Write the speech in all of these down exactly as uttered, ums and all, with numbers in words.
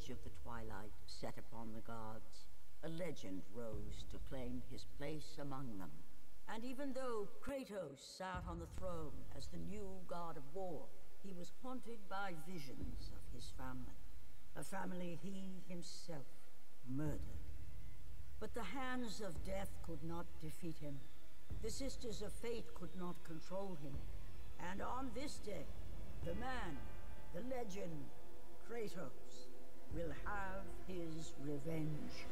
of the twilight set upon the gods, a legend rose to claim his place among them. And even though Kratos sat on the throne as the new god of war, he was haunted by visions of his family, a family he himself murdered. But the hands of death could not defeat him. The sisters of fate could not control him. And on this day, the man, the legend, Kratos, will have his revenge.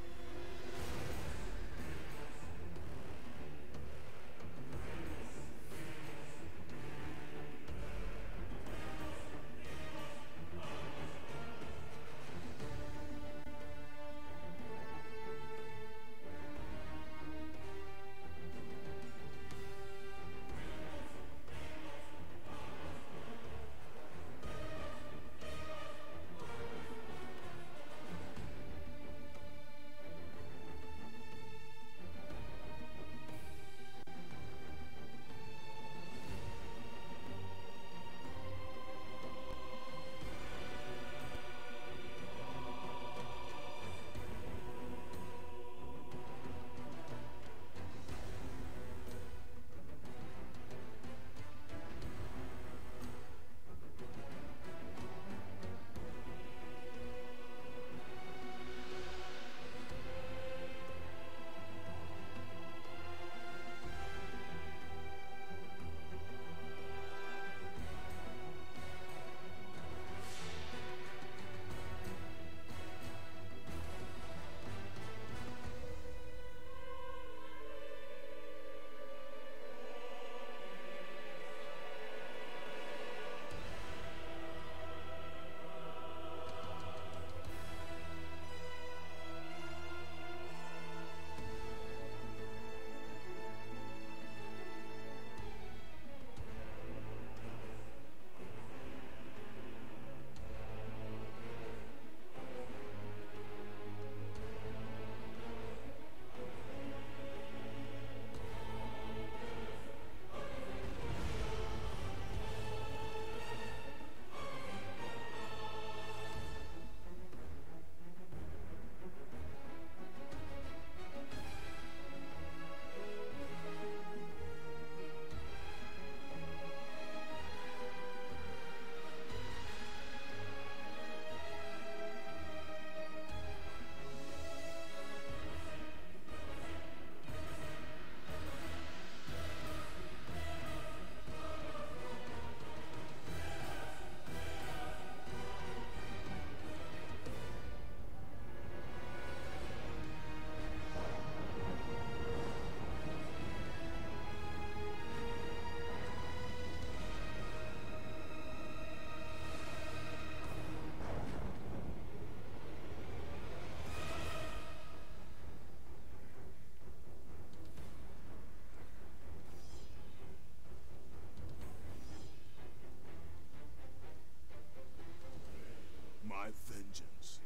My vengeance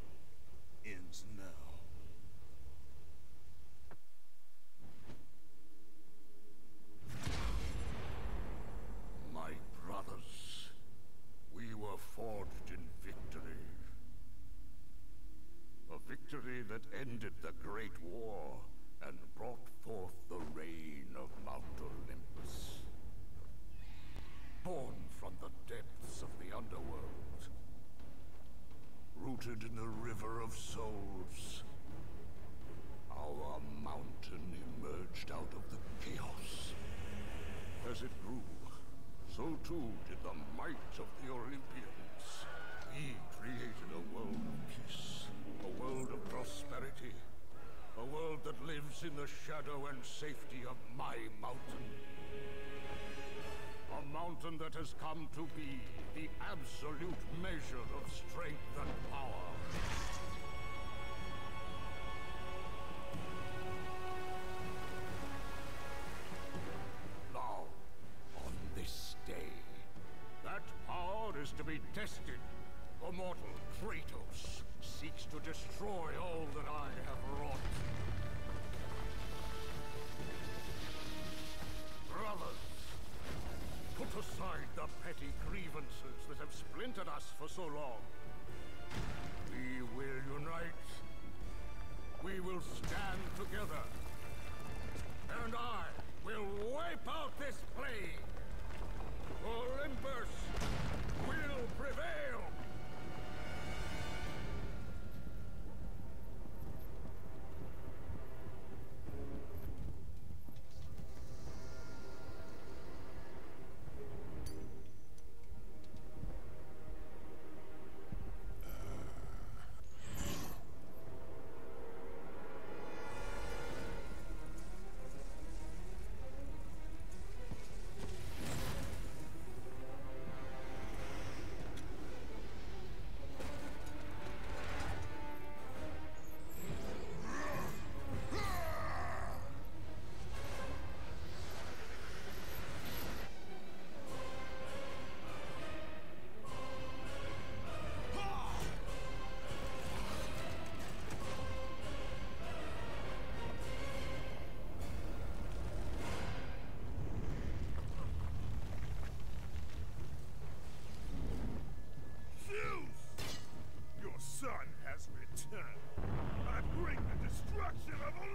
ends now. My brothers, we were forged in victory. A victory that ended the Great War and brought forth the reign of Mount Olympus. Born from the depths of the underworld. Rooted in the river of souls, our mountain emerged out of the chaos. As it grew, so too did the might of the Olympians. We created a world of peace, a world of prosperity, a world that lives in the shadow and safety of my mountain. A mountain that has come to be the absolute measure of strength and power. Now, on this day, that power is to be tested. The mortal Kratos seeks to destroy all that I have wrought. Brothers, put aside the petty grievances that have splintered us for so long. We will stand together. And I will wipe out this plague. Olympus will prevail. Your son has returned. I bring the destruction of Olympus!